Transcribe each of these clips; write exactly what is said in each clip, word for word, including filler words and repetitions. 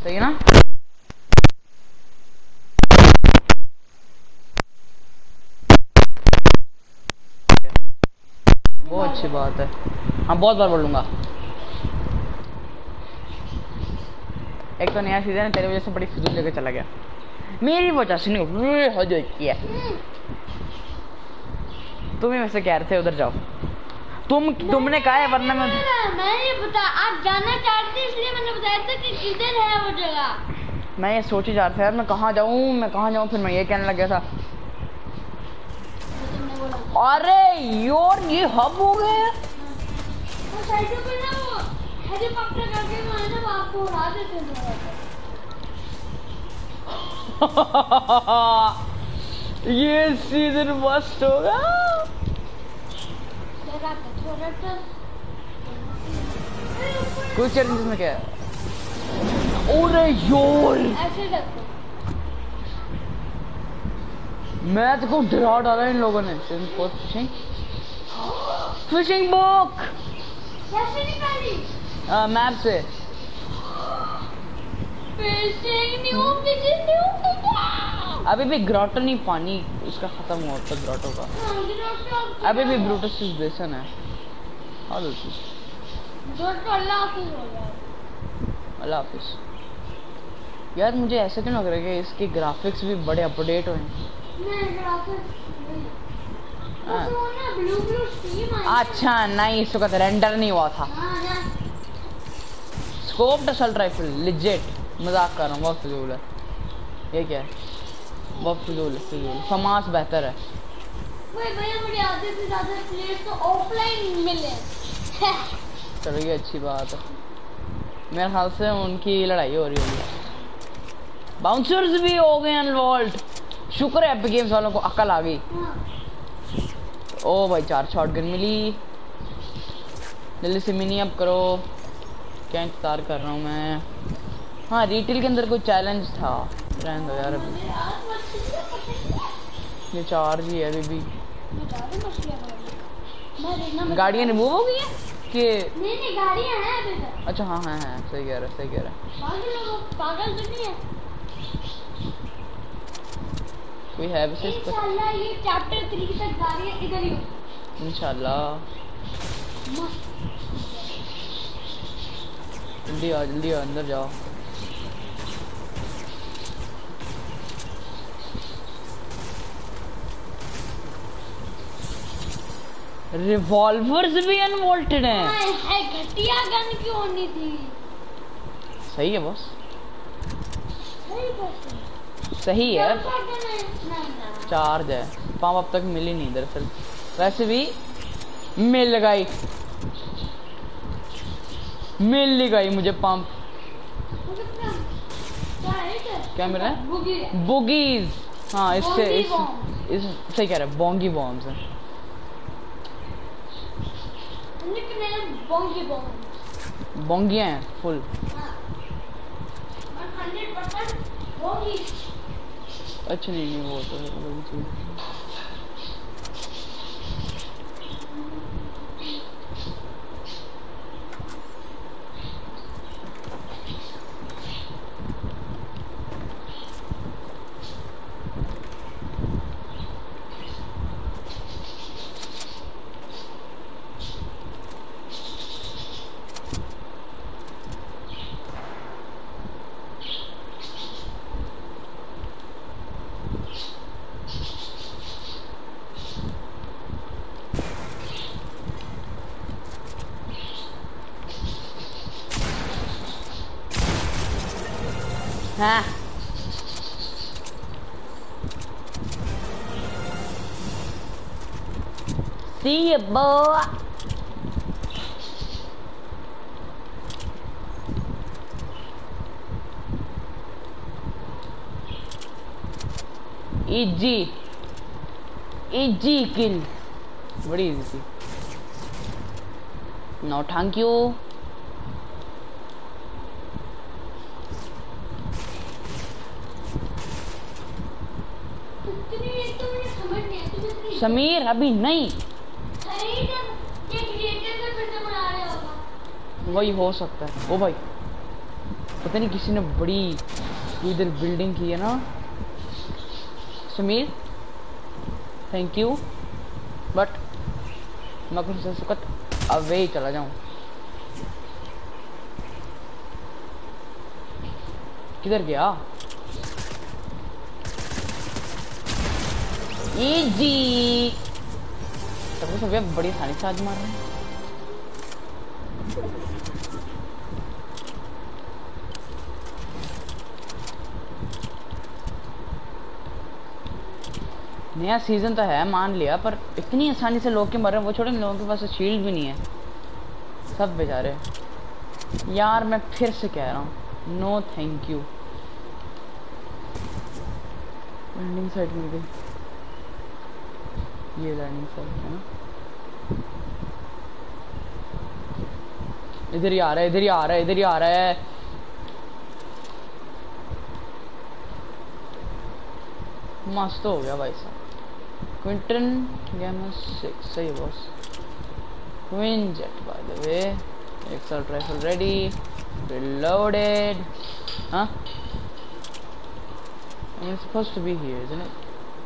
सही है ना? बहुत अच्छी बात है। हाँ बहुत बार बोल लूंगा। एक तो नया सीजन है, तेरी वजह से बड़ी फिजूल जगह चला गया। मेरी वजह से नहीं हो जाती है। तुम ही वैसे कह रहे थे उधर जाओ। तुम तुमने कहा है वरना मैं मैं ये बता आप जाना चाहते इसलिए मैंने बताया था कि किधर है वो जगह। मैं ये सोच ही जा रहा था यार मैं कहाँ जाऊँ मैं कहाँ जाऊँ फिर मैं ये कहने लग गया था। अरे यार ये हब हो गए। हेलीकॉप्टर करके मैंने आपको उड़ा देते ये सीजन मस्त होगा। कुछ चैलेंजेस में क्या है? अरे यार मैं तो डरा डाला इन लोगों ने। फिशिंग फिशिंग बुक कैसे निकाली? मैप से। Fishing new fishing new. अभी भी ग्रोटो नहीं पानी उसका खत्म हुआ तक ग्रोटो का। अभी भी ब्रूटस बेसन है। अल्लाह हाफिज। यार मुझे ऐसे क्यों लग रहा है कि इसके ग्राफिक्स भी बड़े अपडेट हुए हैं। अच्छा नहीं इसको कहते रेंडर नहीं हुआ था। स्कोप्ड असल्ट राइफल लिजेट मजाक कर रहा हूँ। बहुत फिजूल है ये। क्या है? बहुत फिजूल है फिजूल। फमास बेहतर है। भैया मुझे आधे से ज्यादा प्लेयर्स तो ऑफलाइन मिले। चलो ये अच्छी बात है। मेरे ख्याल से उनकी लड़ाई हो रही होगी। बाउंसर्स भी हो गए अनवॉल्ड। शुक्र है एपिक गेम्स वालों को अकल आ गई। ओ भाई चार शॉटगन मिली। जल्दी से मिनी अप करो। क्या इंतजार कर रहा हूँ मैं। हाँ रिटेल के अंदर कोई चैलेंज था। रहने दो यार अभी ये चार्ज ही है अभी भी। गाड़ियाँ रिमूव हो गई है कि नहीं नहीं गाड़ियाँ हैं अभी तक। अच्छा हाँ हाँ हाँ सही कह रहा सही कह रहा। पागल पागल तो नहीं है। कोई है वैसे इंशाल्लाह ये चैप्टर थ्री तक गाड़ियाँ इधर ही इंशाल्लाह। जल्दी आओ जल्दी आओ अंदर जाओ। रिवॉल्वर्स भी अनवोल्टेड हैं। घटिया गन क्यों होनी थी? सही है बॉस सही सही है। नहीं चार्ज है पंप अब तक मिली नहीं दरअसल। वैसे भी मिल गई मिल गई मुझे पंप। क्या मिल रहा है? बुगीज। हाँ इससे इस, इस सही कह रहा है बोंगी बॉम्ब्स है। बोंगियाँ हैं फुल। अच्छा नहीं नहीं वो तो है चीज। हाँ see you boy। Easy easy kill बड़ी इजी थी। No thank you. समीर अभी नहीं वही हो सकता है। ओ भाई पता नहीं किसी ने बड़ी इधर बिल्डिंग की है ना। समीर थैंक यू, बट मैं कुछ इस वक्त अवे ही चला जाऊं। किधर गया? इजी सबको सब बड़ी आसानी से आज मार रहे हैं। नया सीजन तो है मान लिया, पर इतनी आसानी से लोग क्यों मर रहे हैं? वो छोटे लोगों के पास शील्ड भी नहीं है, सब बेचारे। यार मैं फिर से कह रहा हूँ no thank you. Landing side मिल गई, ये लैंडिंग साइड है ना। इधर ही आ रहा है, इधर ही आ रहा है, इधर ही आ रहा है। मस्त हो गया भाई साहब। क्विंटन गेमर सिक्स सही boss. Quinjet by the way, assault rifle ready, reloaded. Huh? I mean, it's supposed to be here, isn't it?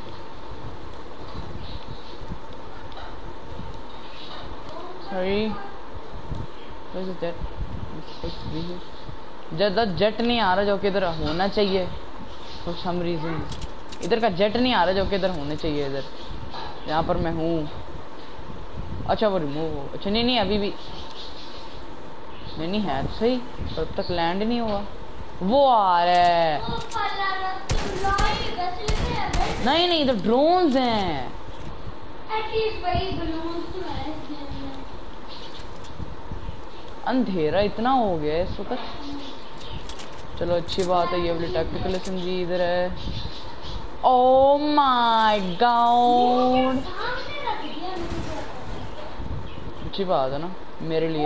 Sorry. Where's the jet? It's supposed to be here. jet jet नहीं आ रहा जो कि इधर होना चाहिए for some reason. इधर का jet नहीं आ रहा जो कि इधर होने चाहिए, इधर यहाँ पर मैं हूँ। अच्छा वो रिमूव, अच्छा नहीं नहीं अभी भी नहीं नहीं है तो सही, पर अब तक लैंड नहीं हुआ। वो आ रहा है। नहीं नहीं इधर ड्रोन्स हैं। अंधेरा इतना हो गया है इस वक्त। चलो अच्छी बात है, ये वाली टैक्टिकल एसएमजी इधर है। ओह माय गॉड, अच्छी बात है ना मेरे लिए।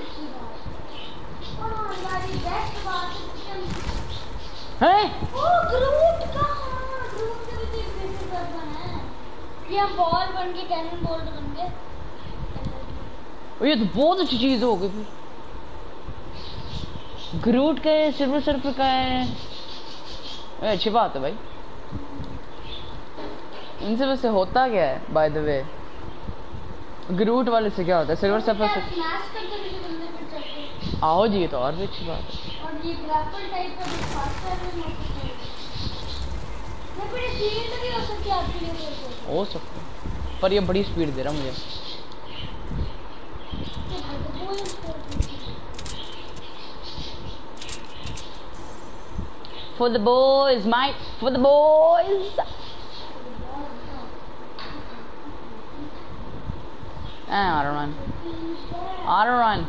हैं? ये बॉल बन के कैनन बॉल बन गए। ये तो बहुत अच्छी चीज हो गई। ग्रूट का है, सिल्वर सर्फर का है, अच्छी बात है भाई। इनसे वैसे होता क्या है बाय द वे? ग्रूट वाले से क्या होता है? सिल्वर सर्फर से आओ जी, ये तो और भी अच्छी बात है। और ये ग्रैपल टाइप का भी फास्टर है, मैं बड़ी स्पीड भी हो सकती है आपके लिए, हो सकता है, पर ये बड़ी स्पीड दे रहा मुझे। For the boys, Mike, for the boys. Ah, auto run. Auto run.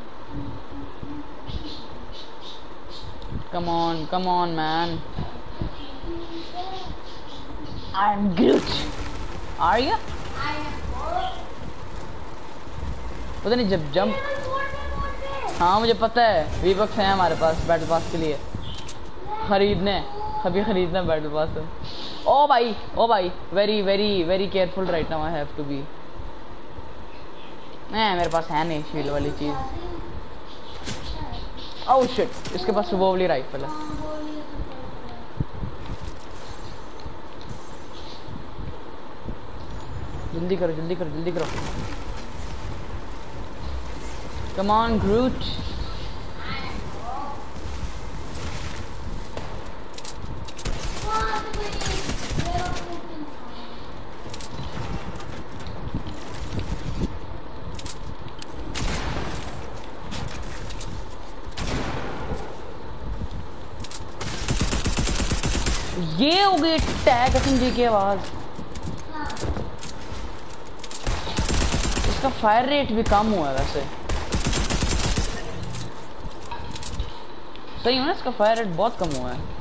Come on, come on, man. I'm Groot. Are you? पता नहीं जब जंप, हाँ मुझे पता है, वीबक्स है हमारे पास बैटल पास के लिए। खरीदने अभी खरीदना बैटल पास है। ओ भाई ओ भाई, very very very careful right now, I have to be. नहीं मेरे पास है नहीं शील्ड वाली चीज। ओह शिट, इसके पास वो वाली राइफल है। जल्दी करो जल्दी करो जल्दी करो। Come on Groot. ये हो गई टैग एसएमजी की आवाज। इसका फायर रेट भी कम हुआ है वैसे, सही है ना, इसका फायर रेट बहुत कम हुआ है।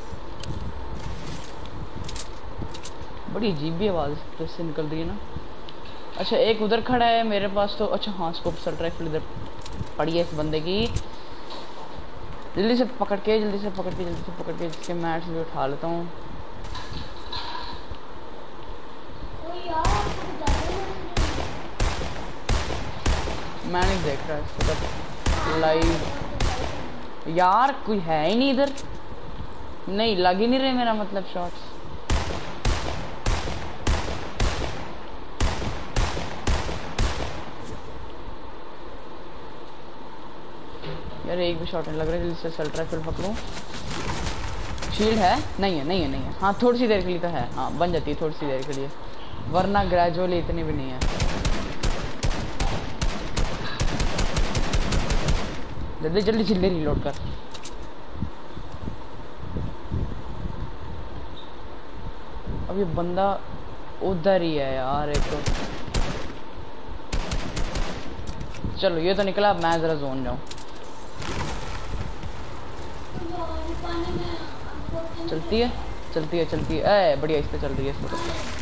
बड़ी अजीब भी आवाज जैसे निकल रही है ना। अच्छा एक उधर खड़ा है मेरे पास तो, अच्छा हाँ स्कोप असॉल्ट राइफल इधर पड़ी है इस बंदे की। जल्दी से पकड़ के जल्दी से पकड़ के जल्दी से पकड़ के इसके मैट भी उठा लेता हूँ। मैं नहीं देख रहा इसको लाइव, यार कोई है ही नहीं इधर, नहीं लग ही नहीं रहे मेरा मतलब शॉट्स। यार एक भी शॉट नहीं लग रहा है, जल्दी से असल्ट राइफल पकड़ूं। शील्ड है? नहीं है नहीं है नहीं है। हाँ थोड़ी सी देर के लिए तो है, हाँ बन जाती है थोड़ी सी देर के लिए, वरना ग्रेजुअली इतनी भी नहीं है। जल्दी जल्दी जल्दी रीलोड कर। अब ये बंदा उधर ही है यार एक तो। चलो ये तो निकला, अब मैं जरा जोन जाऊं। चलती है चलती है चलती है, ए बढ़िया, इस पे चल रही है इसको।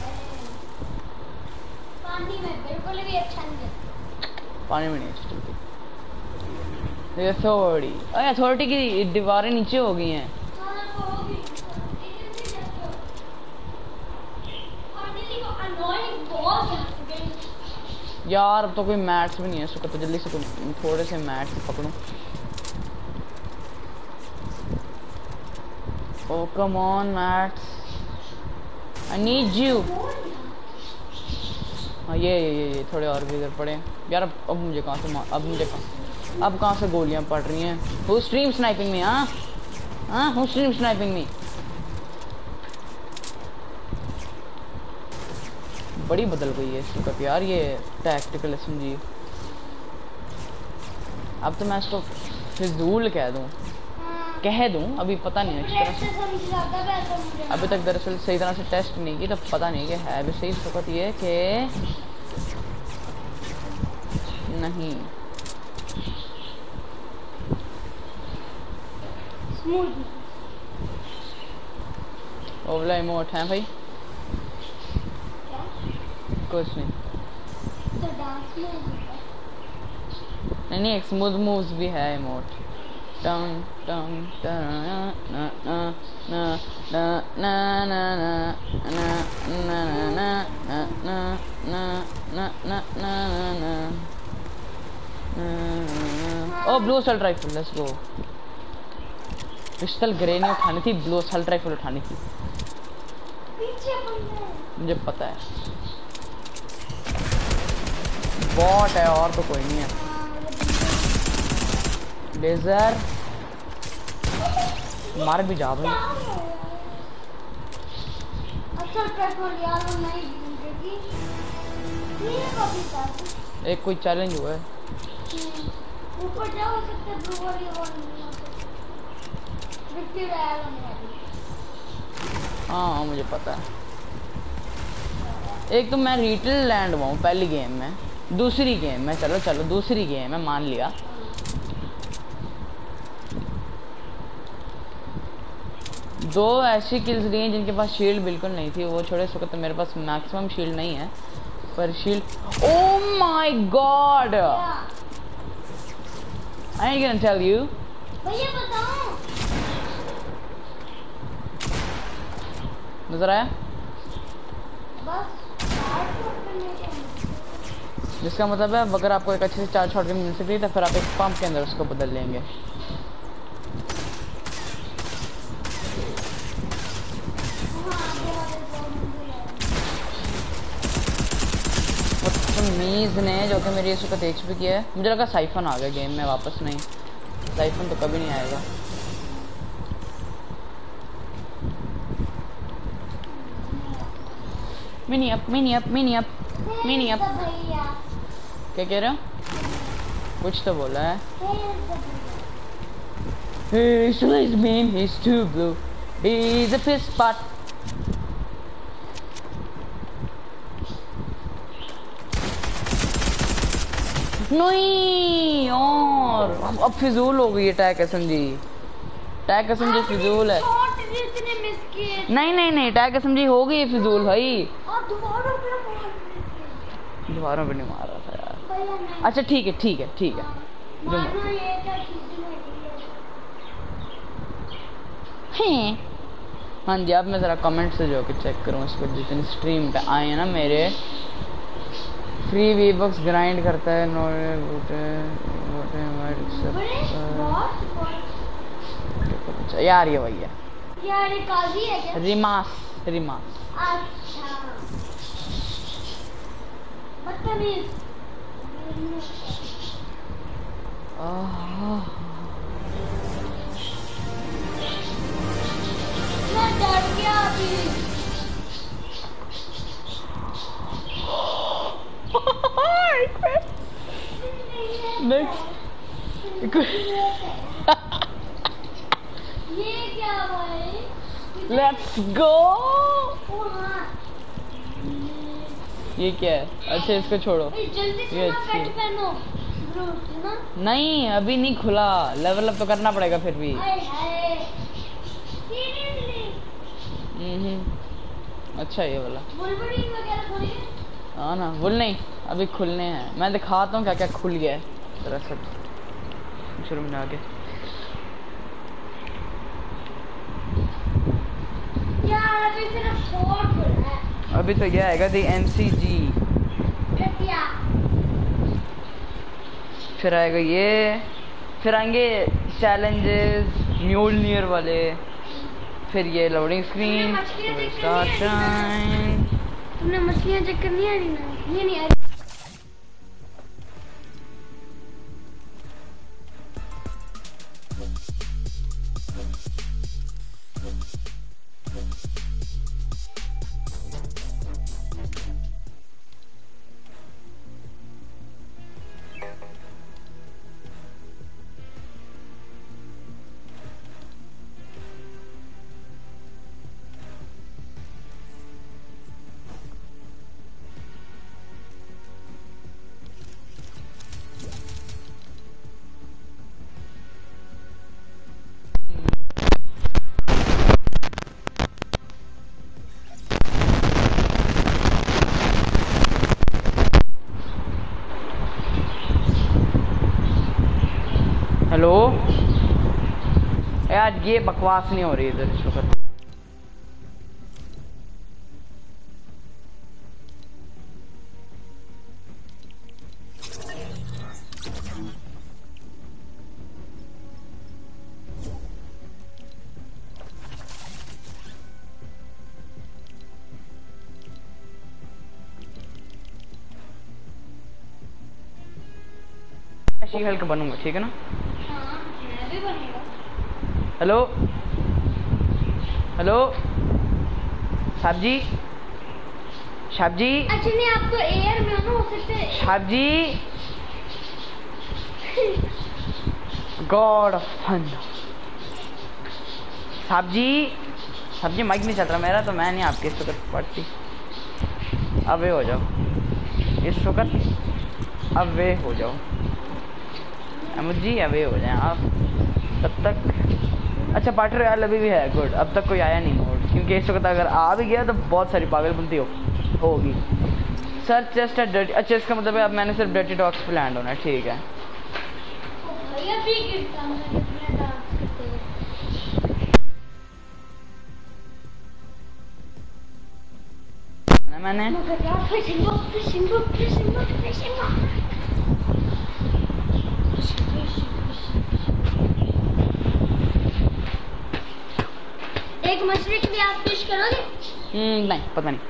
पानी में बिल्कुल भी अच्छा नहीं है, पानी में नहीं अच्छी चलती ये थोड़ी। अरे अथॉरिटी की दीवारें नीचे हो गई हैं। यार अब तो कोई मैट्स भी नहीं है इसको, तो जल्दी से थोड़े से मैट्स पकड़ूं। Oh come on Max, I need you। हाँ ये ये ये, ये थोड़े और भी इधर पड़े यार। अब, अब मुझे कहाँ से अब मुझे कहाँ अब कहाँ से गोलियां पड़ रही हैं? Who stream sniping me? हाँ हाँ who stream sniping me? बड़ी बदल गई है इसकी यार ये टैक्टिकल एसएमजी। अब तो मैं इसको फिजूल कह दूँ कह दूं अभी पता नहीं अच्छी तरह से, अभी तक दरअसल सही तरह से टेस्ट नहीं की, तो पता नहीं कि है भी सही। इस वक्त ये कि नहीं ओवला इमोट है भाई, कुछ नहीं। तो डांस में नहीं नहीं एक स्मूथ मूव्स भी है emote. Dum dum da na na na na na na na na na na na na na na na na na। ओ blue assault rifle, let's go. Pistol grey नहीं उठानी थी, ब्लू असल्ट राइफल उठानी थी। पीछे बंदा है, मुझे पता है बॉट है और तो कोई नहीं है। लेजर मार भी जा भाई। अच्छा पेट्रोल यार वो नहीं ढूंढेगी, ये कभी तक एक कोई चैलेंज हुआ है ऊपर जा हो सकता है, ब्लू वाली और नहीं हो सकता विक्ट्री रॉयल होने वाली। हाँ मुझे पता है। एक तो मैं रिटेल लैंड हुआ हूँ पहली गेम में, दूसरी गेम में चलो चलो दूसरी गेम में मान लिया। दो ऐसी किल्स ली हैं जिनके पास शील्ड बिल्कुल नहीं थी, वो छोड़े इस वक्त तो मेरे पास मैक्सिमम शील्ड नहीं है, पर shield. Oh my god I am gonna tell you भैया बताओ, नजर आया? बस जिसका मतलब है अगर आपको एक अच्छे से चार शॉट मिल सकती है तो फिर आप एक पंप के अंदर उसको बदल लेंगे। मीज ने जो कि मेरी इसको तेज भी किया है, मुझे लगा साइफन आ गया गेम में वापस। नहीं साइफन तो कभी नहीं आएगा। Mini up mini up mini up mini up. क्या कह रहे हो? कुछ तो बोला है। Hey, so his mean, he's too blue. He's a piss pot. नहीं और अब फिजूल हो गई है टैग एसएमजी। टैग एसएमजी फिजूल है। नहीं नहीं नहीं टैग एसएमजी हो गई है फिजूल भाई। दीवारों पे नहीं मार रहा था यार। अच्छा ठीक है ठीक है ठीक है हैं। हाँ जी अब मैं ज़रा कमेंट से जो कि चेक करूँ इसको, जितनी स्ट्रीम पे आए हैं ना मेरे। फ्री वी बॉक्स ग्राइंड करता है। अच्छा यार ये वही है यार ये काजी है क्या? रिमास रिमास। अच्छा बदतमीज। मैं डर गया अभी। नेक्स्ट ये क्या भाई? Let's go. ओ हाँ ये क्या है? अच्छा इसको छोड़ो। ए, जल्दी से ये ना अच्छी पेट है। पहनो ग्रूट ना। नहीं अभी नहीं खुला, लेवल अप तो करना पड़ेगा फिर भी। आए हाय सीरियसली हम्म अच्छा ये वाला बुलबुलिंग वगैरह थोड़ी है। हाँ ना बुल नहीं अभी खुलने हैं। मैं दिखाता हूँ क्या क्या खुल गया है जरा सब शुरू में आगे। यार अभी सिर्फ फोर खुला है। अभी तो ये आएगा दी एम सी जी, घटिया। फिर आएगा ये, फिर आएंगे चैलेंजेस म्यूलनियर वाले, फिर ये लोडिंग स्क्रीन, स्टार्ट टाइम। तुमने मछलियाँ चेक कर लिया ना? ये नहीं आ हेलो यार ये बकवास नहीं हो रही इधर इस वक्त। शी हल्क बनूंगा ठीक है ना। हाँ मैं भी बनूंगा। हेलो हेलो साहब जी, साहब जी, अच्छा नहीं आप तो एयर में हो ना, हो सकते है। साहब जी, गॉड ऑफ फन। साहब जी, साहब जी माइक नहीं चल रहा मेरा तो मैं नहीं आपके इस वक्त पढ़ती। अवे हो जाओ इस वक्त, अवे हो जाओ अहमद जी, अवे हो जाए आप तब तक। अच्छा पार्ट रॉयल अभी भी है, गुड। अब तक कोई आया नहीं मोड, क्योंकि इस वक्त अगर आ भी गया तो बहुत सारी पागलबंदी हो होगी। सर चेस्ट है डर्टी, अच्छा इसका मतलब है अब मैंने सिर्फ डर्टी डॉग्स पे लैंड होना है, ठीक है। भैया भी गिरता मैं कितने डांस करते ना मैंने मगर यार fishing book fishing book fishing book fishing book. एक मछली के लिए आप फिश करोगे? हम्म नहीं पता नहीं।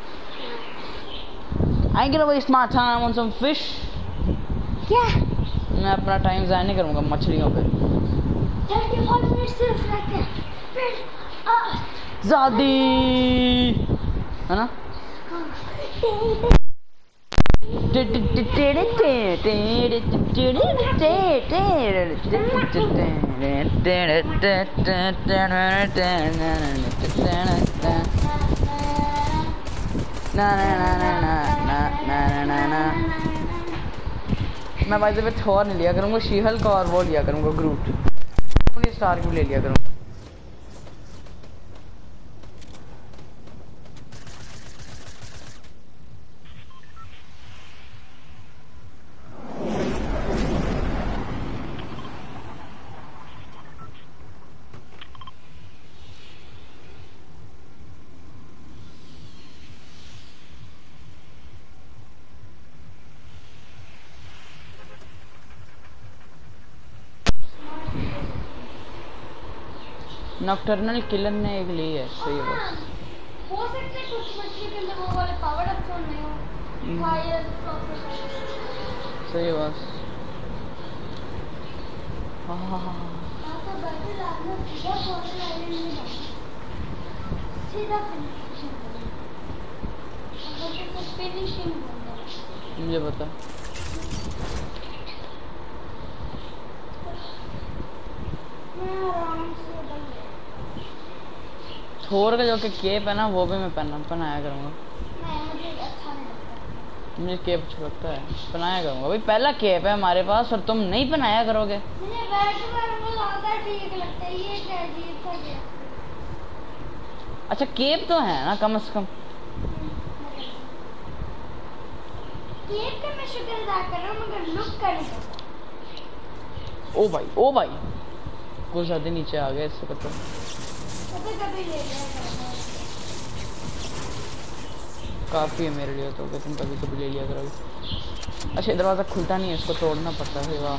I get waste my time on some fish. क्या? मैं अपना टाइम ज़ाया नहीं करूँगा मछलियों पे। पैंतीस मिनट सिर्फ रखते हैं फिर ज़ादी है ना। ना ना ना ना ना ना ना ना ना। मैं भाई पे थोर नहीं लिया करूँगा, शी हल्क और वो लिया करूँगा ग्रूट, स्टार भी ले लिया करूँगा। नॉकटर्नल किलर ने एक ली है, सही है बस। हो सकता है कुछ मछली के अंदर वो वाले पावर अप तो नहीं हो, फायर सही है बस। हाँ हाँ हाँ तो बैटल आना सीधा कॉर्नर आइलैंड में जाना, सीधा फिनिशिंग अगर तो फिनिशिंग होगा। मुझे पता। मैं आराम से बन थोर का जो कि केप है ना वो भी मैं पहना पहनाया करूँगा। मैं मुझे अच्छा नहीं लगता। मुझे केप अच्छा लगता है, पहनाया करूँगा। भाई पहला केप है हमारे पास और तुम नहीं पहनाया करोगे। मुझे बैटमैन वो ज्यादा ठीक लगता है, ये क्या अजीब सा गया। अच्छा केप तो है ना कम से कम। केक का मैं शुक्र अदा कर रहा हूँ मगर लुक का नहीं करता। ओ भाई ओ भाई कुछ ज्यादा नीचे आ गया इससे पता। कभी कभी ले लिया करना। काफी है मेरे लिए तो कि तुम कभी कभी ले लिया करोगे। अच्छा दरवाजा खुलता नहीं है, इसको तोड़ना पड़ता है। वाह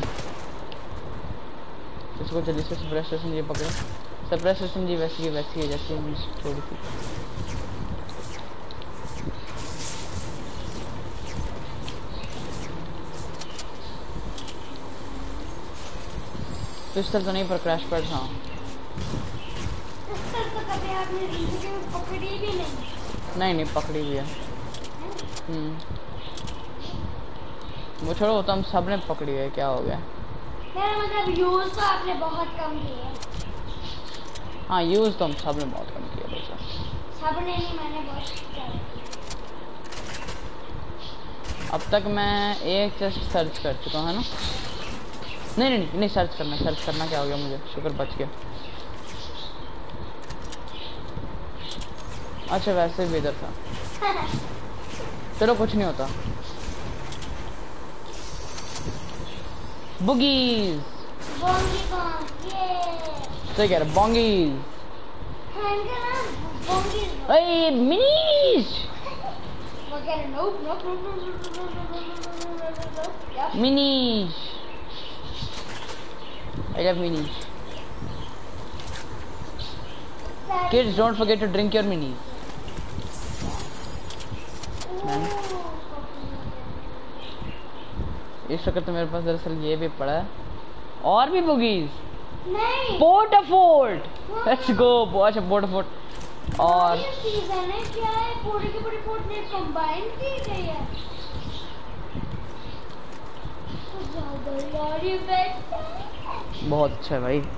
इसको जल्दी से सप्रेस स्टेशन ये पकड़ो। सप्रेस स्टेशन जी वैसी की वैसी है जैसी हमने छोड़ी थी। पिस्टल तो नहीं पर क्रैश पैड हाँ। पिस्टल तो कभी आपने जिंदगी में पकड़ी भी नहीं। नहीं नहीं पकड़ी हुई है। हम्म वो छोड़ो तो हम सब ने पकड़ी है, क्या हो गया। मेरा मतलब यूज तो आपने बहुत कम किया। हाँ यूज तो हम सब ने बहुत कम किया वैसा। सब ने नहीं, मैंने बहुत किया। अब तक मैं एक चेस्ट सर्च कर चुका हूँ है ना। नहीं नहीं नहीं नहीं सर्च करना सर्च करना क्या हो गया मुझे, शुक्र बच गया। अच्छा वैसे भी इधर था, चलो कुछ नहीं होता। बुगीज बोंगी कौन ये सही कह रहा बोंगीज। हैंगर ना बोंगी अरे मिनीज वो कह रहे no no no no no no no no minis I love minis. Kids, don't forget to drink your minis. इस वक्त तो मेरे पास दरअसल ये भी पड़ा है और भी बुगीज। नहीं पोर्ट फोर्ट लेट्स गो। अच्छा पोर्ट फोर्ट और ये सीजन है क्या है, पूरी की पूरी पोर्ट ने कंबाइन की गई है। तो ज्यादा यार ये बेस्ट है। बहुत अच्छा है भाई।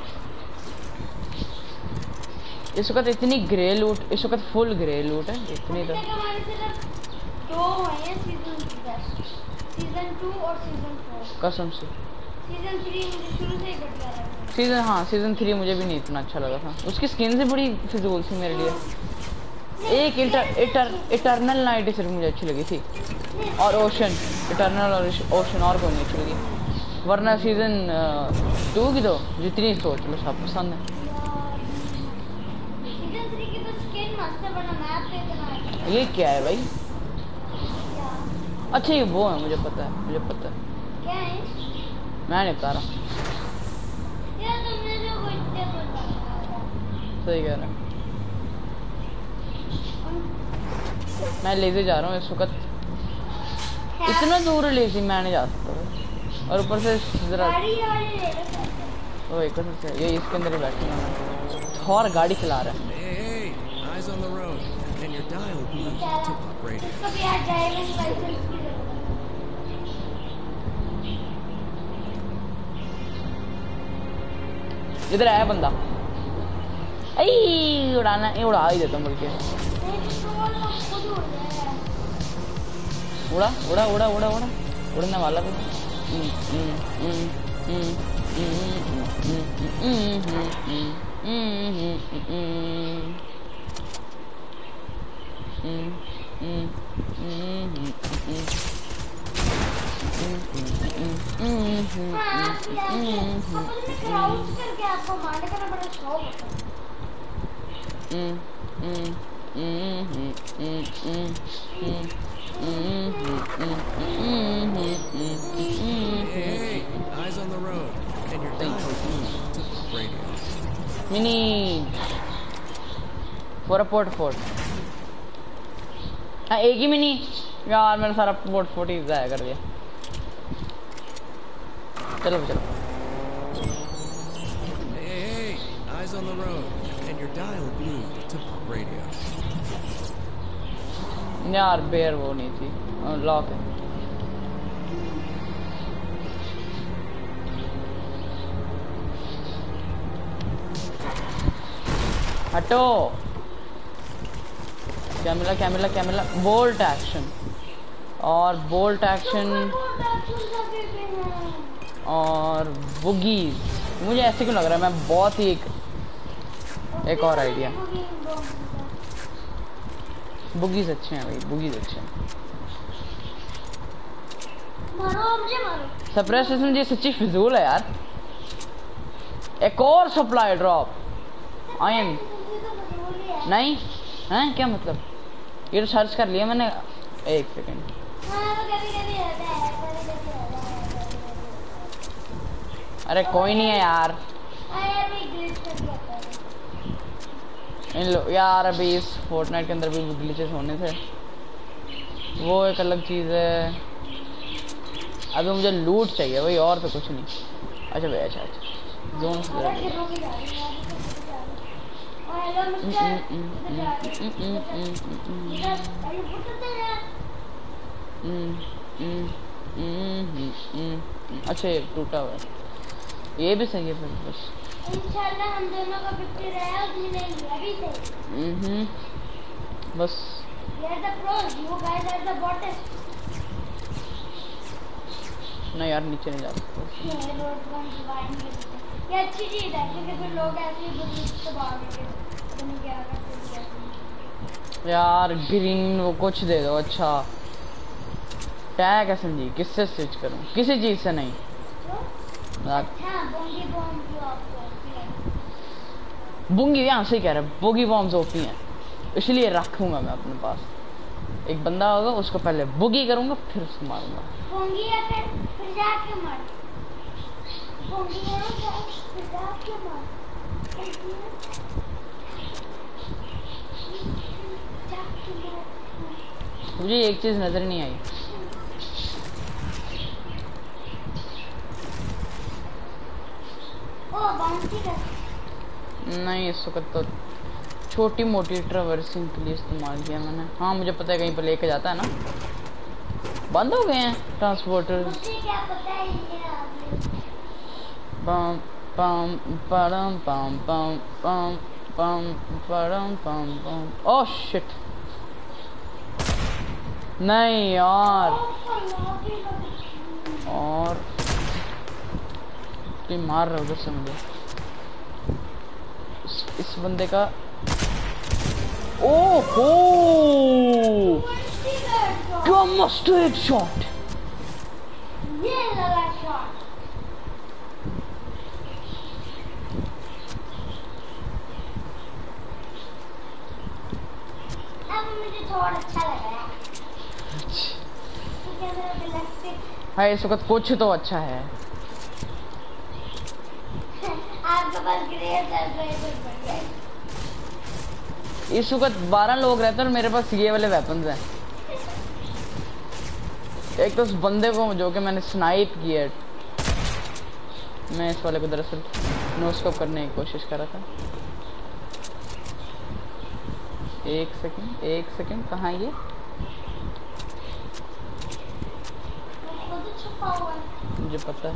इस वक्त इतनी ग्रे लूट, इस वक्त फुल ग्रे लूट है इतनी तो। हमारे सिर्फ दो हैं सीजन बेस्ट, सीजन टू और सीजन फोर। कसम से सीजन थ्री मुझे शुरू से ही घटिया लगा। सीजन हाँ सीजन थ्री मुझे भी नहीं इतना अच्छा लगा था। उसकी स्किन से बड़ी फिजूल थी मेरे लिए। एक इंटर, इटर, इटर्नल नाइट सिर्फ मुझे अच्छी लगी थी और ओशन इटर्नल और ओशन और कोई नहीं अच्छी लगी। वरना सीजन टू की तो जितनी सोच लो सब पसंद है। सीजन थ्री की तो स्किन मस्त है वरना मैप पे इतना है। ये क्या है भाई। अच्छा ये वो है मुझे पता है मुझे पता है। क्या है मैं नहीं बता रहा। यार तुमने जो वो इतने बोला सही कह रहा है। मैं लेज़ी जा रहा हूँ इस वक्त, इतना दूर लेज़ी मैं नहीं जा सकता। और ऊपर से जरा ओ एक से ये इसके अंदर ही बैठे हैं और गाड़ी चला रहा है। इधर आया बंदा। आई उड़ाना ये उड़ा ही देता हूँ बल्कि। उड़ा उड़ा उड़ा उड़ा उड़ा उड़ने वाला भी। Mini for a port fort. हाँ एक ही में नहीं यार, मैंने सारा पोर्ट फोर्ट ही ज़ाया कर दिया। चलो चलो। Hey, hey, hey, eyes on the road, and your dial glued to radio. यार बेयर वो नहीं थी, लॉक है। हटो। क्या मिला क्या मिला क्या मिला? बोल्ट एक्शन और बोल्ट एक्शन और बुगीज। मुझे ऐसे क्यों लग रहा है मैं बहुत ही एक एक और आइडिया। बुगीज अच्छे हैं भाई, बुगीज अच्छे हैं। मारो मुझे मारो। सप्रेस जी सच्ची फिजूल है यार। एक और सप्लाई ड्रॉप आयन नहीं है क्या मतलब? ये तो सर्च कर लिया मैंने। एक सेकंड। अरे कोई नहीं है यार। इन लो यार, अभी इस फोर्टनाइट के अंदर भी ग्लिचेस होने थे, वो एक अलग चीज़ है। अभी मुझे लूट चाहिए भाई, और तो कुछ नहीं। अच्छा भाई, अच्छा अच्छा जोन अच्छा ये टूटा हुआ है, ये भी सही है फिर। बस इंशाल्लाह हम दोनों का फिफ्टी रहा उसने नहीं लिया अभी से। हम्म बस We are the pros, you guys are the bottom. नहीं यार, नीचे नहीं जा सकते। ये रोड वन डिवाइड में ये अच्छी चीज है, क्योंकि फिर लोग ऐसे ही बुजुर्ग से भागेंगे, तो नहीं क्या करते यार। ग्रीन वो कुछ दे दो। अच्छा टैग एस एम जी किससे स्विच करूं? किसी चीज से नहीं। अच्छा बोंगी बॉम्ब जो आपको बुंगी यहाँ से कह रहा है, बोगी बॉम्ब्स ओपी हैं, इसलिए रखूंगा मैं अपने पास। एक बंदा होगा उसको पहले बुगी करूंगा, फिर उसको मारूंगा। बोंगी या फिर फिर जाके मार। बोंगी करो फिर जाके मार। मुझे एक चीज नजर नहीं आई। ओ बाउंसी कर नहीं, इस वक्त तो छोटी मोटी ट्रैवर्सिंग के लिए इस्तेमाल किया मैंने। हाँ मुझे पता है कहीं पर लेके जाता है ना। बंद हो गए हैं ट्रांसपोर्टर। मुझे क्या पता है ये पम पम परम पम पम पम पम परम पम पम। ओह शिट, नहीं यार। और कोई मार रहा है उधर से मुझे। इस, इस बंदे का ओहो क्या मस्त एक शॉट। ये लगा शॉट। अब मुझे थोड़ा अच्छा लग रहा है, क्योंकि मेरा इलेक्ट्रिक हाँ इस वक्त कुछ तो अच्छा है। आपके पास ग्रेस है तो ये कुछ बढ़िया है। इस वक्त बारह लोग रहते हैं और मेरे पास ये वाले वेपन्स हैं। एक तो उस बंदे को जो कि मैंने स्नाइप किया है, मैं इस वाले को दरअसल नो स्कोप करने की कोशिश कर रहा था। एक सेकंड एक सेकंड कहाँ है ये? खुद छुपा हुआ है। मुझे पता है।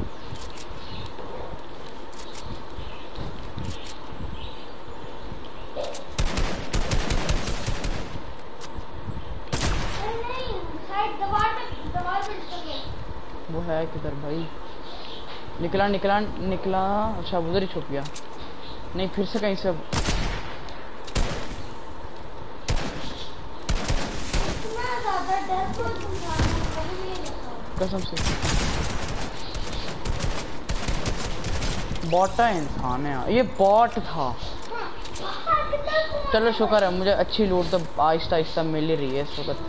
वो है किधर भाई? निकला निकला निकला। अच्छा उधर ही छुप गया। नहीं फिर से कहीं से। कसम से बॉटा इंसान है ये, बॉट था। चलो शुक्र है मुझे अच्छी लूट तो आहिस्ता आहिस्ता मिल ही रही है इस वक्त।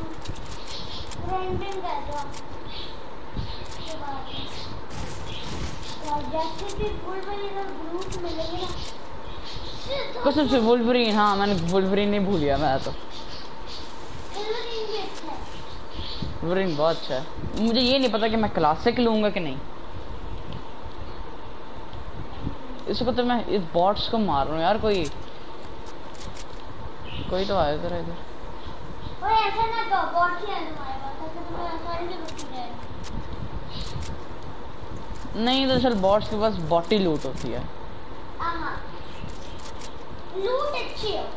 जैसे भी फुल बनेगा ग्रुप मिलेगा ना, कसम से वुल्वरीन, हाँ मैंने वुल्वरीन नहीं भूल गया मैं तो। वुल्वरीन बहुत अच्छा है। मुझे ये नहीं पता कि मैं क्लासिक लूँगा कि नहीं। इस वक्त तो मैं इस बॉट्स को मार रहा हूँ यार। कोई कोई तो आया इधर इधर। ओए ऐसा ना करो, बॉट ही है तुम्हारे पास, ऐसे तुम्हें आसानी से बच जाएगा। नहीं दरअसल बॉट्स के पास बॉटी लूट होती है। हाँ लूट अच्छी हो।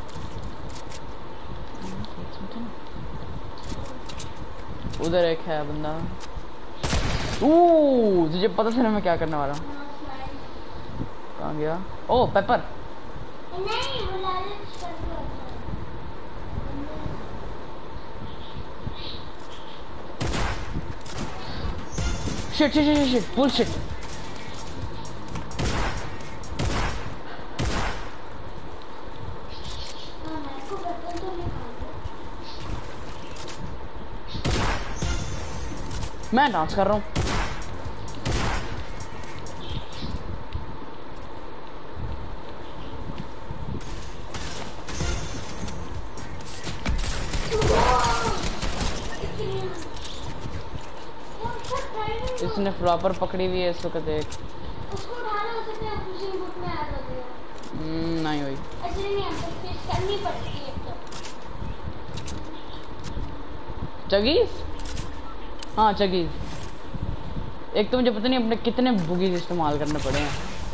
उधर एक है बंदा। ओह तुझे पता था ना मैं क्या करने वाला हूँ। कहाँ गया? Oh paper. नहीं वो लालच करके होता है। Shit shit shit shit full shit. हाँ मैं को पेपर तो निकाल दो। मैं डांस कर रहा हूँ। इसने फ्लॉपर पकड़ी हुई है इस वक्त। एक उसको उठाना हो सकता है, उसी बुक में ऐड हो गया। हम्म, नहीं हुई। ऐसे नहीं हम सकते, करनी पड़ती है तो। चगीज, हाँ चगीज। एक तो मुझे पता नहीं अपने कितने बुगीज इस्तेमाल करने पड़े हैं।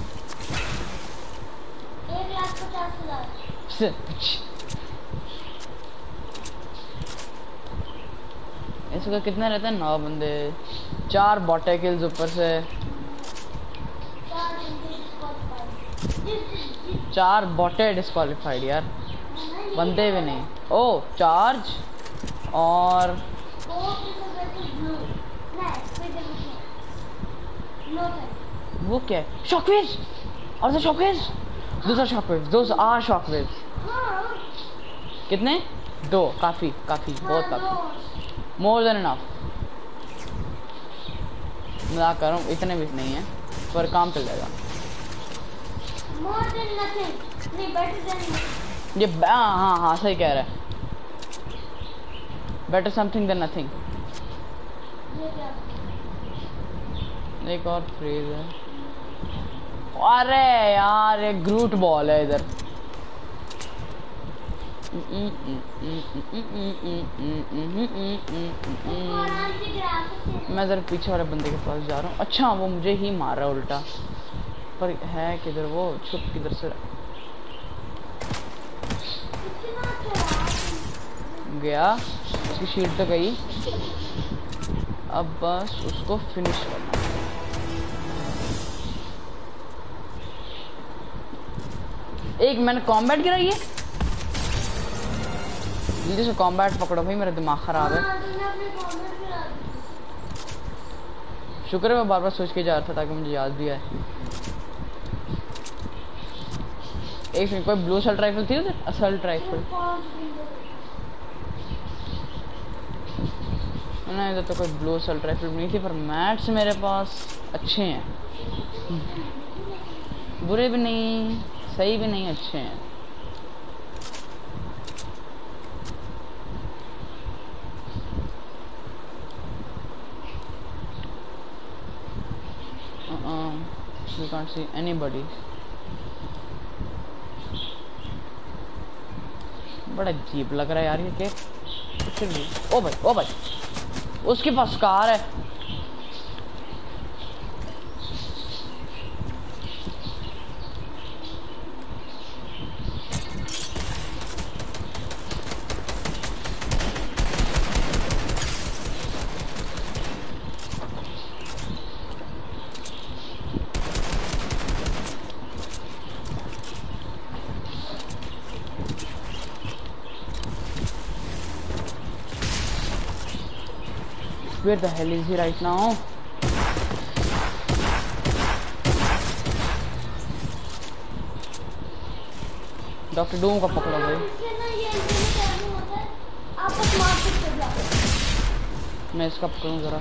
एक लाख पचास हजार। इसका कितना रहता है? नौ बंदे, चार बॉटे किल्स ऊपर से, चार बॉटे डिस्क्वालिफाइड यार, बंदे भी नहीं। ओ चार्ज और वो क्या है? शॉकवेव्स और द शॉकवेव्स, दूसरा शॉकवेव्स, दोस आर शॉकवेव्स। कितने? दो, काफी काफी बहुत काफी, मोर देन इनफ। मजाक कर रहा हूँ, इतने भी नहीं है पर काम चल जाएगा। More than nothing. नहीं, better than nothing. ये हाँ हाँ हाँ सही कह रहा है। Better something than nothing. ये क्या? एक और फ्रेज है। अरे यार ये ग्रूट बॉल है इधर। मैं जरा पीछे वाले बंदे के पास जा रहा हूँ। अच्छा वो मुझे ही मार रहा है उल्टा, पर है किधर वो? छुप किधर से गया? उसकी शील्ड तो गई, अब बस उसको फिनिश करना। एक मैंने कॉम्बैट गिराई है। जल्दी से कॉम्बैट पकड़ो भाई, मेरा दिमाग खराब है। शुक्र है मैं बार बार सोच के जा रहा था ताकि मुझे याद भी आए। एक सेकंड, कोई ब्लू असल्ट राइफल थी उधर? असल्ट राइफल ना, इधर तो कोई ब्लू असल्ट राइफल नहीं थी, पर मैट्स मेरे पास अच्छे हैं, बुरे भी नहीं सही भी नहीं, अच्छे हैं। uh-uh. We can't see anybody. बड़ा अजीब लग रहा है यार ये केक। फिर भी ओ भाई ओ भाई, उसके पास कार है। Where the hell is he right now? Doctor Doom का पकड़ो भाई। मैं इसका पकड़ूं जरा।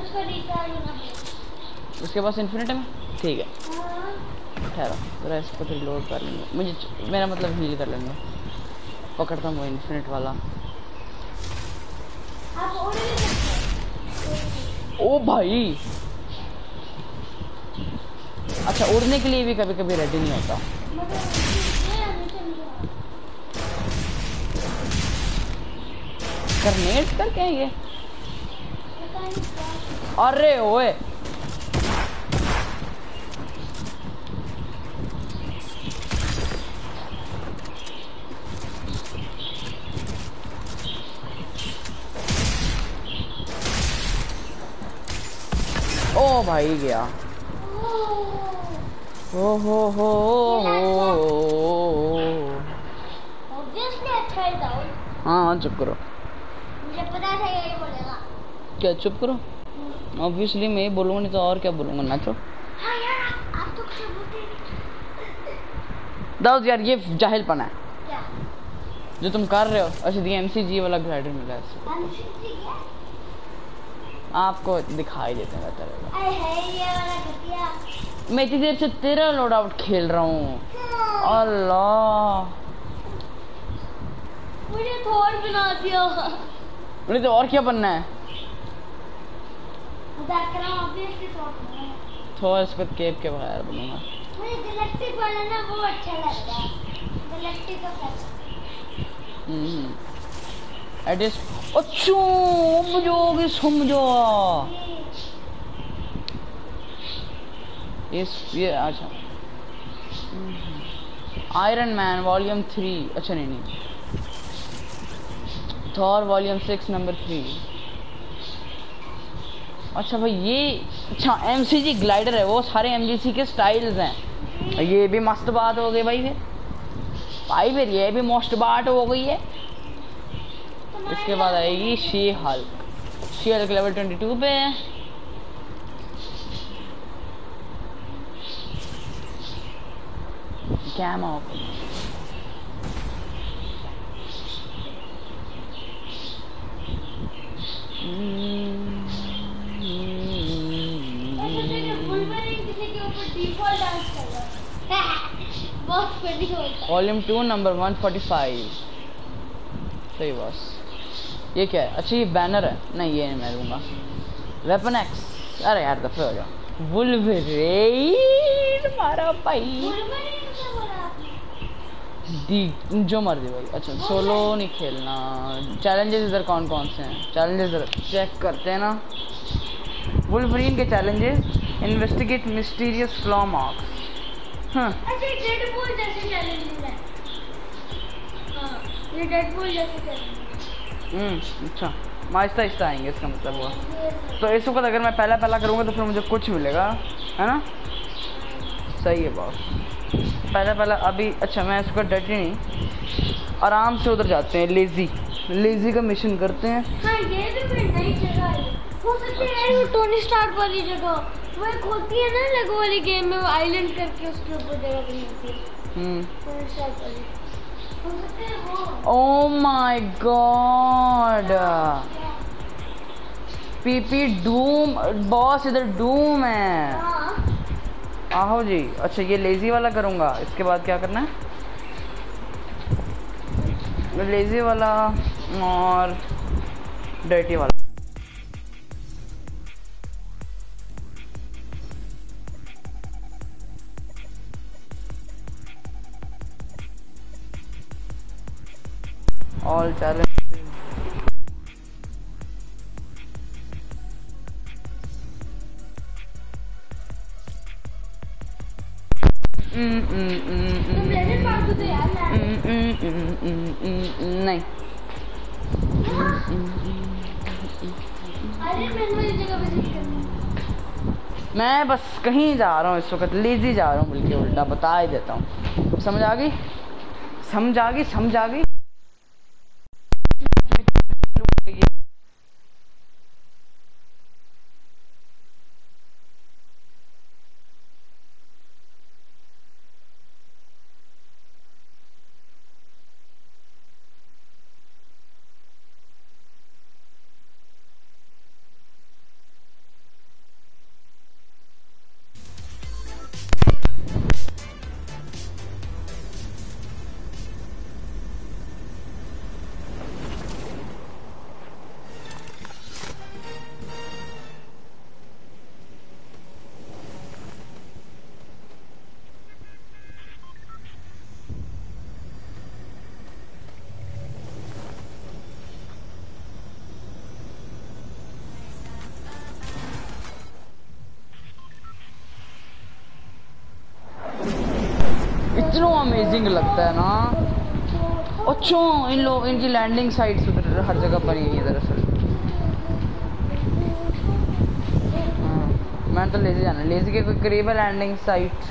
उसका रिचार्ज होना पड़ेगा। उसके पास इन्फिनिट है? ठीक है, हाँ। ठहरो जरा इसको तो रिलोड कर लेंगे। मुझे मेरा मतलब हील कर लेंगे। पकड़ता हूँ वो इन्फिनिट वाला। आप उड़ भी सकते हैं। ओ भाई, अच्छा उड़ने के लिए भी कभी कभी रेडी नहीं होता। मतलब ये हमेशा नहीं होता। ग्रेनेड करके हैं ये? पता नहीं क्या। अरे ओए, ओ भाई गया। ओ हो हो हो। Obviously अच्छा ही था। हाँ चुप करो। मुझे पता था यही बोलेगा। क्या चुप करो? ऑब्वियसली मैं बोलूँगा, नहीं तो और क्या बोलूँगा। नाचो। हाँ यार, आप तो कुछ बोलते दाऊद यार, ये जाहिलपना है क्या? जो तुम कर रहे हो। अच्छा ये एमसीजी वाला ग्लाइडर मिला है इससे। एमसीजी क्या? आपको दिखाई देते हैं तरह। अरे है ये वाला घटिया। मैं इतनी देर से तेरा लोड आउट खेल रहा हूँ। अल्लाह, मुझे थोड़ बना दिया। नहीं तो और क्या बनना है? मजाक कर रहा हूँ, obviously थोड़ बना है। थोड़ा इसको केप के बगैर बनूंगा। मुझे गैलेक्टिक वाला ना वो अच्छा लगता है। गैलेक्टिक का पैसा। हम्म एडिस अच्छो समझोगे समझो। इस ये अच्छा आयरन मैन वॉल्यूम थ्री। अच्छा नहीं नहीं, Thor volume six number three. अच्छा भाई ये, अच्छा एमसीजी ग्लाइडर है, वो सारे एमजीसी के स्टाइल्स हैं। ये भी मस्त बात हो गई भाई। फिर भाई फिर ये भी मोस्ट बात हो गई है। इसके बाद आएगी she hulk. She hulk level twenty two पे है। क्या volume two number one forty five. सही बस। ये क्या है? अच्छा ये बैनर है। नहीं ये नहीं मैं दूंगा। Weapon X. अरे यार दफे हो जाओ। वुल्वरीन मारा भाई। डी जो मर्जी भाई। अच्छा सोलो नहीं खेलना। चैलेंजेस इधर कौन कौन से हैं? चैलेंजेस इधर चेक करते हैं ना। वुल्वरीन के challenges, investigate mysterious claw marks. हाँ अच्छा डेडपूल जैसे चैलेंज है। हाँ ये डेडपूल जैसे चैलेंज। हम्म अच्छा आहिस्ता आहिस्ता आएंगे इसका मतलब हुआ। तो इस वक्त अगर मैं पहला पहला करूँगा तो फिर मुझे कुछ मिलेगा, है ना? सही है बॉस। पहला पहला अभी। अच्छा मैं इसको डटी नहीं, आराम से उधर जाते हैं। लेजी लेजी का मिशन करते हैं। हाँ ये भी कोई नई जगह है। हो सकती है वो टोनी स्टार्क वाली जगह वो एक होती है ना लेगो वाली गेम में, वो आइलैंड करके उसके ऊपर जगह बनी होती है। हम्म टोनी स्टार्क वाली हो सकती है वो। Oh my god, PP Doom boss, इधर डूम है। हाँ आहो जी। अच्छा ये लेजी वाला करूँगा। इसके बाद क्या करना है? लेजी वाला और डर्टी वाला। All challenge. नहीं अरे मैंने वाली जगह विजिट करनी है। मैं बस कहीं जा रहा हूँ इस वक्त, लेजी जा रहा हूँ बल्कि उल्टा बता ही देता हूँ। समझ आ गई? समझ आ गई? समझ आ गई? अमेजिंग लगता है ना। अच्छा इन लोग इनकी लैंडिंग साइट्स उधर हर जगह पर ही है दरअसल। हाँ मैंने तो लेज़ी जाना, लेज़ी के कोई करीब है लैंडिंग साइट।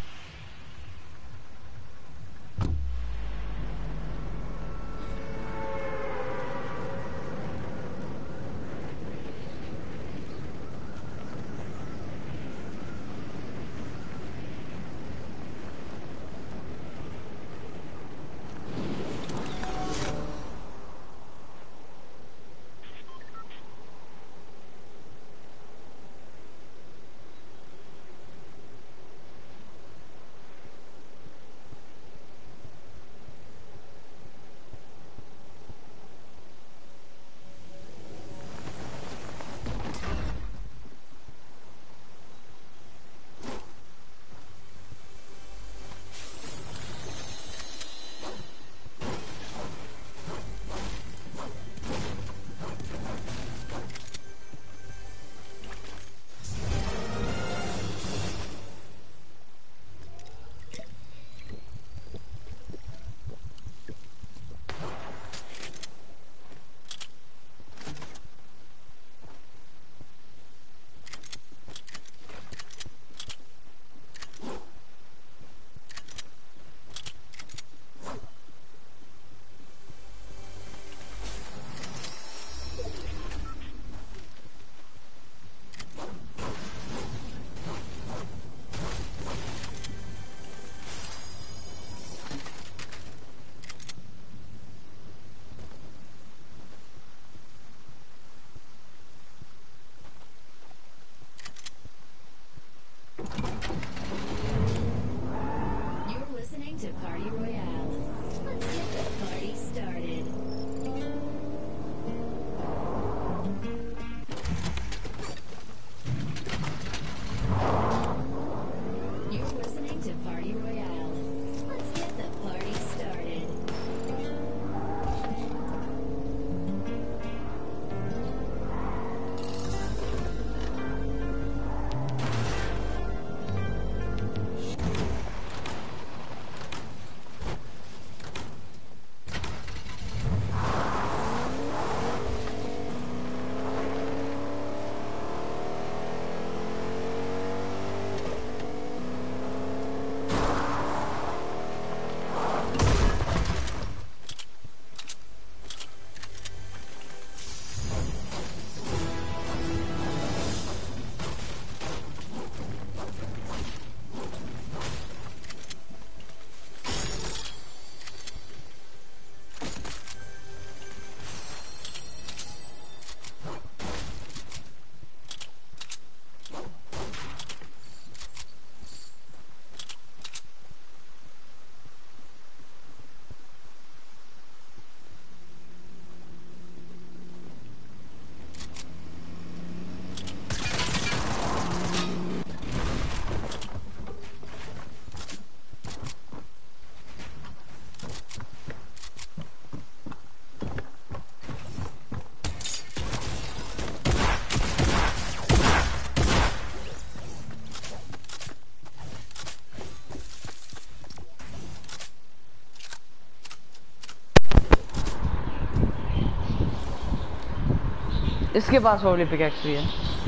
इसके पास होली पिकैक्स भी है,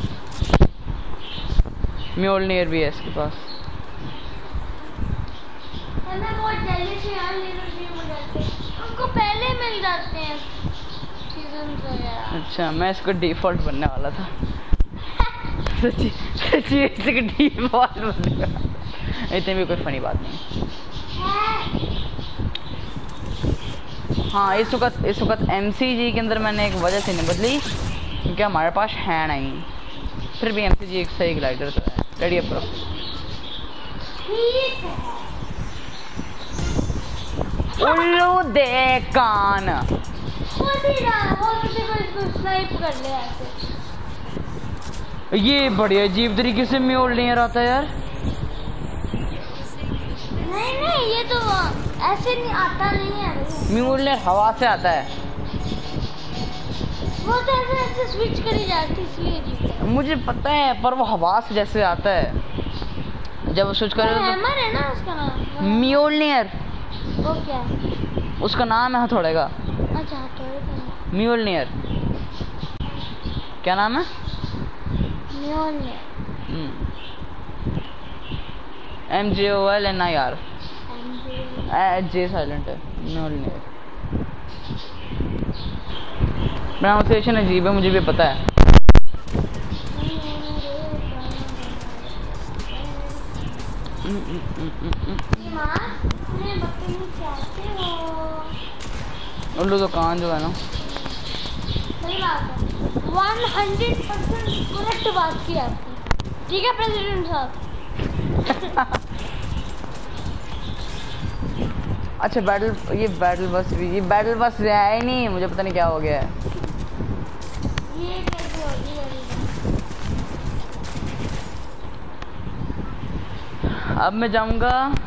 म्योल्नियर भी है इसके पास। हमें बहुत जल्दी से यार लेना मिल जाते हैं, उनको पहले मिल जाते हैं सीजन वगैरह। अच्छा मैं इसको डिफॉल्ट बनने वाला था। सच्ची सच्ची इसको डिफॉल्ट बनने वाला, इतनी भी कोई फनी बात नहीं। हाँ इस वक्त इस वक्त एम सी जी के अंदर मैंने एक वजह से नहीं बदली क्योंकि हमारे पास है नहीं, फिर भी एम सी जी एक सही ग्लाइडर तो है। रेडी अप करो। उल्लू दे कान ये बड़े अजीब तरीके से म्योल्नियर आता है यार। नहीं नहीं ये तो ऐसे नहीं आता, नहीं है म्योल्नियर हवा से आता है। वो तो ऐसे ऐसे स्विच करी जाती इसलिए। मुझे पता है पर वो हवा से जैसे आता है। जब वो स्विच करे हैमर है ना उसका नाम? म्योल्नियर, वो क्या है? उसका नाम है हथौड़े का। अच्छा हथौड़े का म्योल्नियर। क्या नाम है? Mjolnir. M J O L N I R, J silent है। म्योल्नियर प्रोनाउंसिएशन अजीब है, मुझे भी पता है। उल्लू तो कान जो है ना, सही बात है, वन हंड्रेड परसेंट करेक्ट बात की आपने। ठीक है प्रेसिडेंट साहब। अच्छा बैटल, ये बैटल बस भी, ये बैटल बस है ही नहीं, मुझे पता नहीं क्या हो गया है। ये कैसे होगी? अब मैं जाऊंगा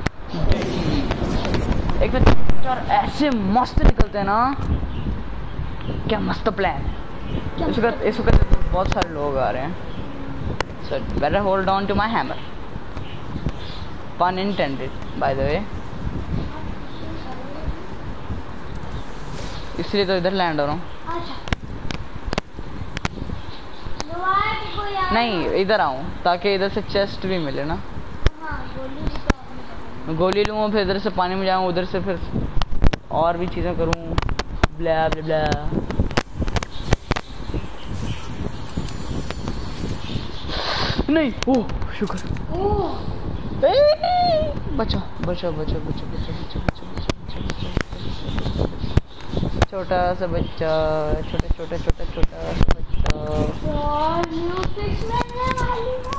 एक तो ऐसे मस्त निकलते हैं ना, क्या मस्त प्लान है। इस वक्त इस वक्त बहुत सारे लोग आ रहे हैं, so better hold on to my hammer, pun intended by the way. इसलिए तो इधर लैंड हो रहा हूँ। अच्छा दुआ कि कोई आए। नहीं इधर आऊँ ताकि इधर से चेस्ट भी मिले ना। हाँ गोली भी तो आपने बताई। गोली लूँ, फिर इधर से पानी में जाऊँ, उधर से फिर और भी चीज़ें करूँ, ब्ला ब्ला ब्ला। नहीं, ओह शुक्र, ओह बचा बचा बचा बचा बचा बचा बचा बचा, छोटा सा बच्चा, छोटा छोटा छोटा छोटा सा बच्चा। यार न्यू फिश मिलने वाली है।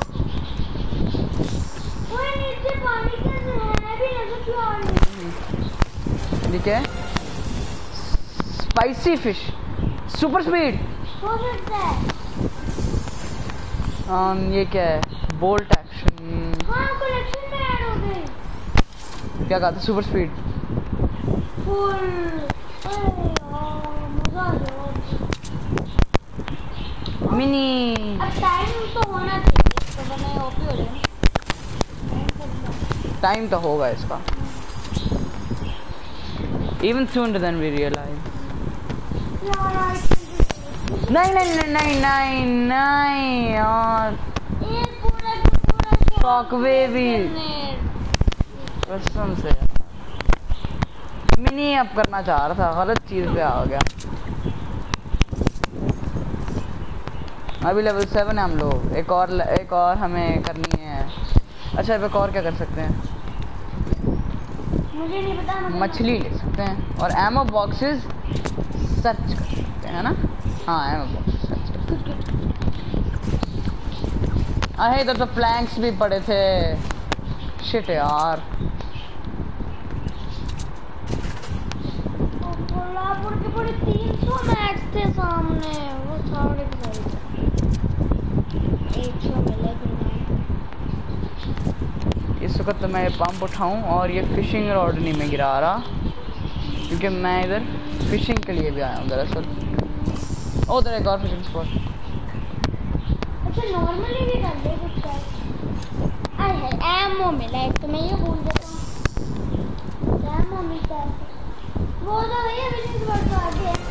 ओए नीचे पानी के अंदर है भी नजर क्यों आ रही है? ठीक है, स्पाइसी फिश, सुपर स्पीड। हो सकता है। um, ये क्या है? Bolt action. हाँ कलेक्शन में ऐड हो गई। क्या कहा था? Super speed full. अरे यार मजा आ गया। मिनी। अब टाइम तो होना चाहिए तो वरना ये ओपी हो जाएगा। टाइम तो होगा इसका, even sooner than we realize। नहीं नहीं नहीं नहीं नहीं नहीं यार, एक पूरा का पूरा शॉकवेव भी कसम से मिनी अप करना चाह रहा था, गलत चीज पे आ गया। अभी लेवल सेवन है हम लोग, एक और एक और हमें करनी है। अच्छा अब एक और क्या कर सकते हैं? मुझे नहीं पता। मछली ले सकते हैं और एमो बॉक्सेस सर्च कर सकते हैं ना। हाँ एमो बॉक्सेस सर्च कर सकते हैं। अरे इधर तो प्लैंक्स भी पड़े थे, शिट यार। कोल्हापुर के पूरे तीन सौ मैच थे सामने, वो सारे एक सौ मिले। इस वक्त तो मैं ये पंप उठाऊं और ये फिशिंग रॉड नहीं में गिरा रहा, क्योंकि मैं इधर फिशिंग के लिए भी आया हूँ दरअसल। ओ उधर एक और फिशिंग स्पॉट। अच्छा नॉर्मली भी कर ले कुछ कर। अरे एमो मिला एक तो मैं ये भूल जाता हूँ। एमो मिलता है वो तो भैया फिशिंग स्पॉट तो आगे है।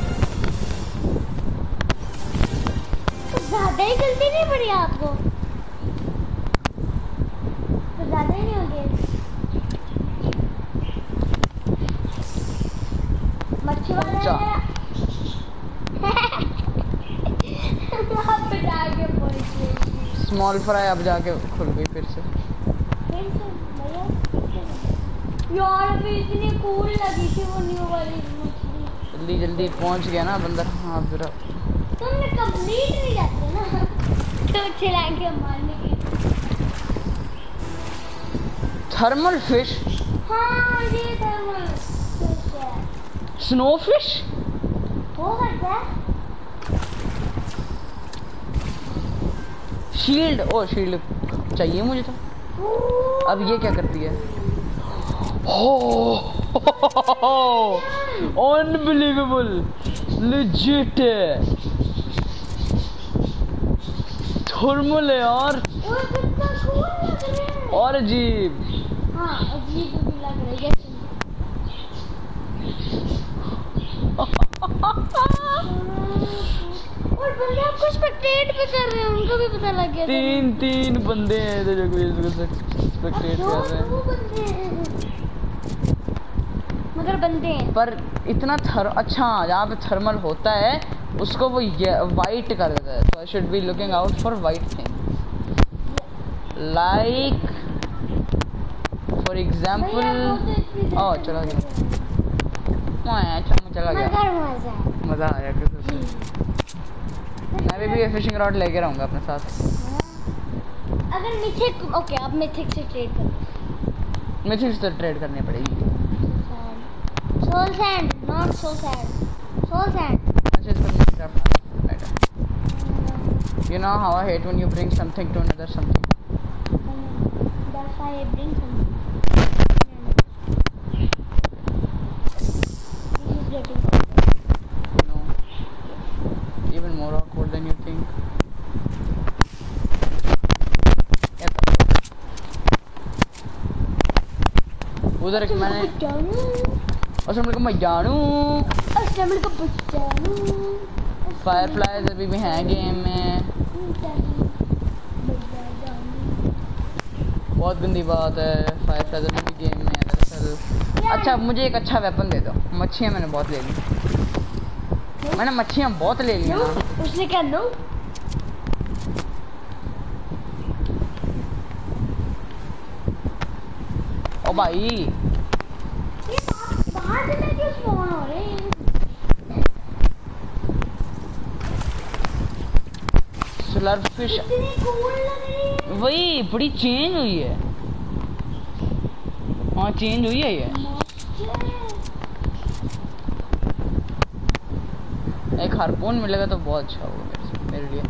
तो ज़्यादा ही गलती नहीं पड़ी आपको? तो ज़्यादा ही नहीं हो गया। मच्छी वाला है। स्मॉल फ्राई अब जाके खुल गई फिर से। यार अभी इतनी कूल लगी थी वो न्यू वाली मछली। जल्दी जल्दी पहुंच गया ना बंदर। हाँ फिर तुमने कंप्लीट नहीं करते ना तो चिल्ला के मारने की। Thermal fish. हाँ ये थर्मल फिश है। स्नो फिश हो सकता है। शील्ड, ओ शील्ड चाहिए मुझे तो। अब ये क्या करती है? अनबिलीवेबल, लेजिट थर्मल है यार। कितना कूल लग रहा है। और अजीब। हाँ अजीब भी लग रहा है। और बंदे आपको स्पेक्टेट भी कर रहे हैं, उनको भी पता लग गया। तीन तीन बंदे हैं इधर जो कोई स्पेक्टेट कर रहे हैं। दो बंदे हैं मगर बंदे हैं। पर इतना थर अच्छा जहाँ पे थर्मल होता है उसको वो वाइट कर देता है। So I should be looking out for white thing like for example. Oh चला गया चला गया। मजा मजा आया किसी मैं भी, भी फिशिंग रॉड लेके रहूंगा अपने साथ। अगर मिथिक ओके आप मिथिक से ट्रेड करो। मिथिक से ट्रेड करनी पड़ेगी। Soul sand not so sad soul sand. अच्छा इसको craft item. You know how I hate when you bring something to another something. That's why I bring something. No, even more awkward than you think. उधर एक मैंने अस्सलाम वालेकुम मैं जानू। अस्सलाम वालेकुम बच्चानू। फायरफ्लाइज अभी भी हैं गेम में। बहुत गंदी बात है, फायरफ्लाइज अभी भी गेम में है दरअसल। अच्छा मुझे एक अच्छा वेपन दे दो। मच्छियाँ मैंने बहुत ले ली। मैंने मच्छियाँ बहुत ले ली ना। उसने क्या दो? ओ भाई ये बाहर से क्यों स्पॉन हो रहे हैं? स्लर्प फिश इतनी कूल लग रही है। वही बड़ी चेंज हुई है। हाँ चेंज हुई है ये। एक हारपून मिलेगा तो बहुत अच्छा होगा मेरे लिए।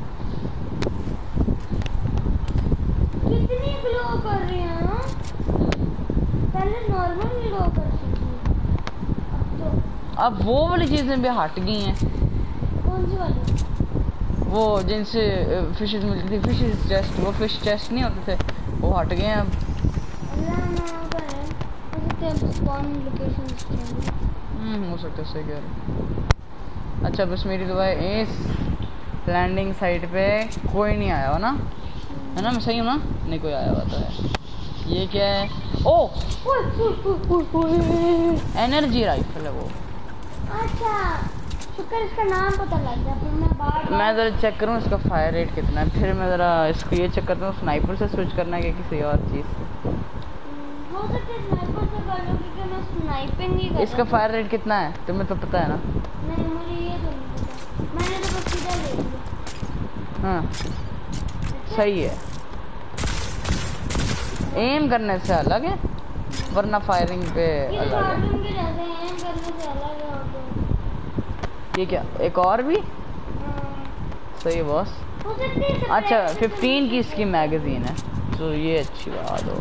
कितनी ग्लो कर रही है ना? पहले नॉर्मल ग्लो करती थी, अब तो अब वो वाली चीजें भी हट गई हैं। कौन सी वाली? वो जिनसे फिशेस मिलती थी, फिशेस चेस्ट, वो फिश चेस्ट नहीं होते थे, वो हट गए हैं अब। अल्लाह ना करे ऐसे तो स्पॉन लोकेशंस चेंज। हम्म हो सकता है, सही कह रहे। अच्छा बस मेरी दुआ है इस लैंडिंग साइट पे कोई नहीं आया हो ना, है ना? मैं सही हूँ ना? नहीं कोई आया हुआ तो है। ये क्या है? ओ एनर्जी राइफल है वो। अच्छा शुक्र इसका नाम पता लग गया। फिर मैं बार मैं ज़रा चेक करूँ इसका फायर रेट कितना है, फिर मैं ज़रा इसको ये चेक करता हूँ स्नाइपर से स्विच करना है कि किसी और चीज़ से। हो सकता है स्नाइपर से कर लो क्योंकि मैं स्नाइपिंग ही कर। इसका फायर रेट कितना है तुम्हें तो पता है ना? नहीं मुझे ये तो नहीं पता, मैंने तो बस सीधा ले लिया। हाँ सही है। एम करने से अलग है वरना फायरिंग पे ये अलग है। कार्टून के जैसे हैं, करने से अलग है। और तो ये क्या एक और भी सही है बॉस। हो सकती है सब अच्छा ऐसे- फिफ्टीन की इसकी मैगजीन है तो ये अच्छी बात हो।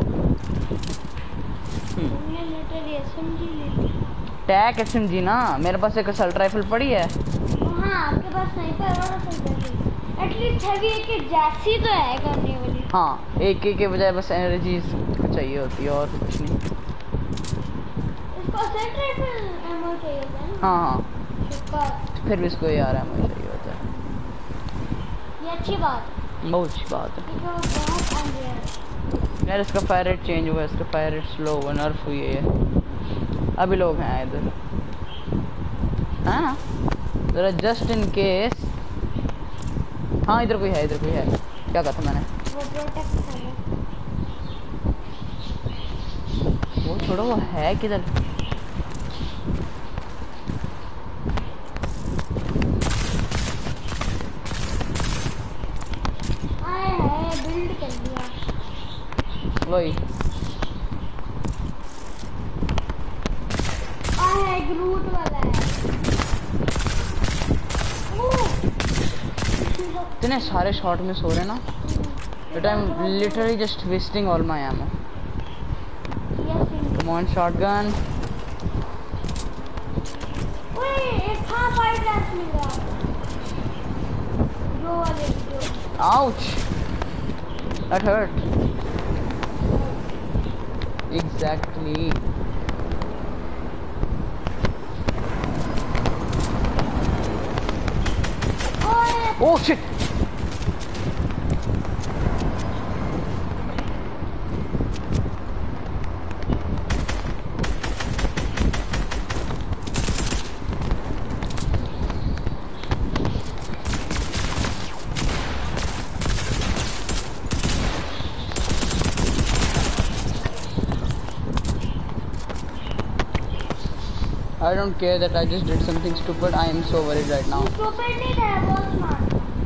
हमने लेटर एसएमजी ले ली। टैक एसएमजी ना, मेरे पास एक असल्ट राइफल पड़ी है। हाँ आपके पास स्नाइपर और असल्ट राइफल एटलीस्ट हैवी एक जैसी तो है करने वाली। हाँ एक के के बजाय बस एनर्जी को चाहिए होती है और कुछ नहीं। इसको असल्ट राइफल एमो चाहिए होता है ना? हाँ हाँ शुक्र फिर भी इसको यार एमो चाहिए होता है। ये अच्छी बात है बहुत अच्छी बात है क्योंकि वो बहुत अनरेयर है। यार। इसका फायर रेट चेंज हुआ है, इसका फायर रेट स्लो हुआ, नर्फ हुई है। अभी लोग हैं इधर, है ना? जरा जस्ट इन केस। हाँ इधर कोई है, इधर कोई है। क्या कहा था मैंने? वो प्रोटेक्ट कर रहा है। वो छोड़ो, वो है किधर? आए है बिल्ड कर दिया। वही आए है एक रूट वाला है। ओह इतने सारे शॉट मिस हो रहे ना that I'm literally just wasting all my ammo. Come on shotgun. ओए एक था फाइव ग्लास मिल रहा जो वाले जो Ouch. That hurt. Exactly. Oh shit. I don't care that I just did something stupid. I am so worried right now. Stupid नहीं था, बहुत smart.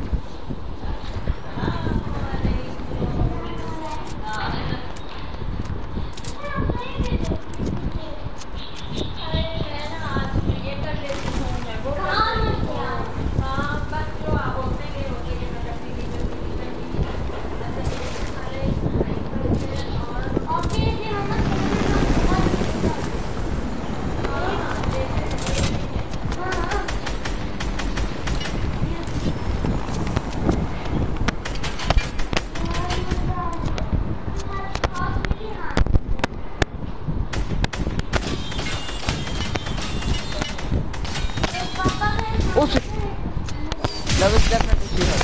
Oh shit. That was definitely she hurt.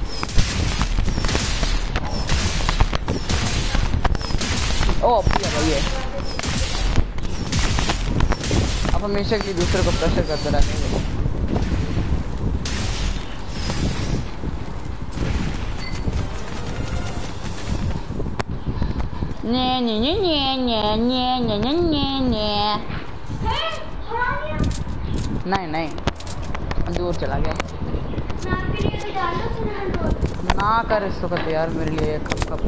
Oh अब भाई है. अब हमेशा के लिए दूसरे को प्रेशर करते रहेंगे. ने ने ने ने ने ने ने ने ने नहीं नहीं दूर चला गया. ना कर इस वक्त यार मेरे लिए कब कब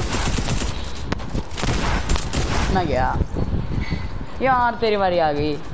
मैं गया यार. तेरी बारी आ गई.